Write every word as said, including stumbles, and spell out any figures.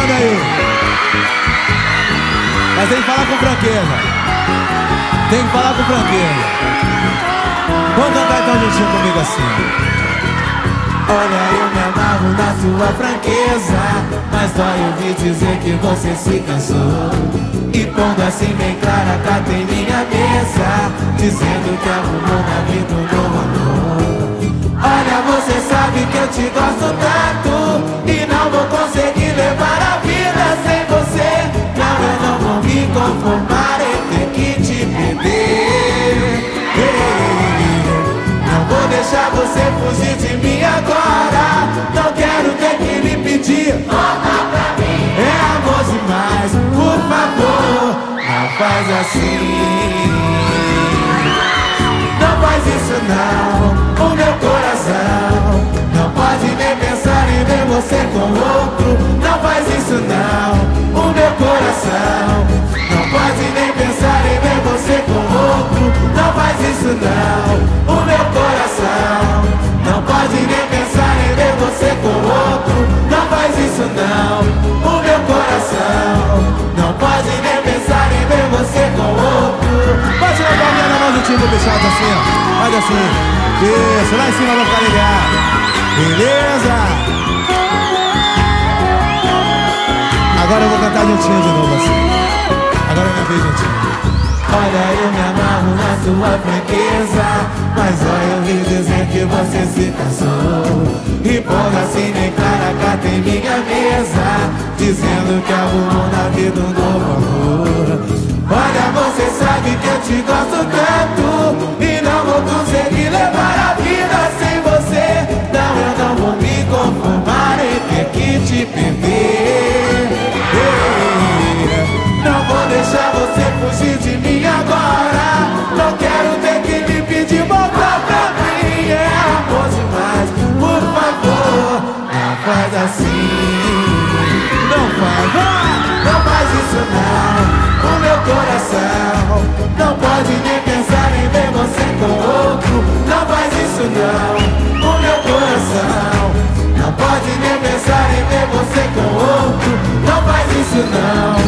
chorando aí. Mas tem que falar com franqueza. Tem que falar com franqueza. Vamos cantar então juntinho comigo assim. Olha, eu me amarro na sua franqueza, mas dói ouvir dizer que você se cansou. E pondo assim bem clara, catei minha mesa, dizendo que arrumou na vida um novo amor. Olha, você sabe que eu te gosto tanto e não vou conseguir levar a vida sem você. Não, eu não vou me conformar em ter que te perder. Não vou deixar você fugir de mim agora. Não quero ter que lhe pedir, volta pra mim. É amor demais, por favor, não faz assim. Não faz isso não, o meu coração não pode nem pensar em ver você com outro. Não faz isso não, o meu coração não pode nem pensar em ver você com outro. Não faz isso não, o meu coração não pode nem pensar em ver você com outro. Não faz isso não, o meu coração não pode nem pensar em ver você com outro. Pode tirar a palminha na mão do time do bichado assim, ó. Faz assim, isso, lá em cima vai ficar ligado. Beleza? Agora eu vou cantar juntinho de novo assim. Agora é minha vez juntinho. Olha, eu me amarro na sua franqueza, mas olha, eu ouvi dizer que você se cansou. E pondo assim nem clara, catei minha mesa, dizendo que arrumou na vida um novo amor. Olha, você sabe que eu te gosto tanto e não vou conseguir levar a vida sem você. Não, eu não vou me conformar em ter que te perder. Não vou deixar você fugir de mim agora. Não quero ter que lhe pedir, volta pra mim. É amor demais, por favor, não faz assim. Não faz, ah, não faz isso não. O meu coração não pode nem pensar em ver você com outro. Não faz isso não, o meu coração não pode nem pensar em ver você com outro. Não faz isso não.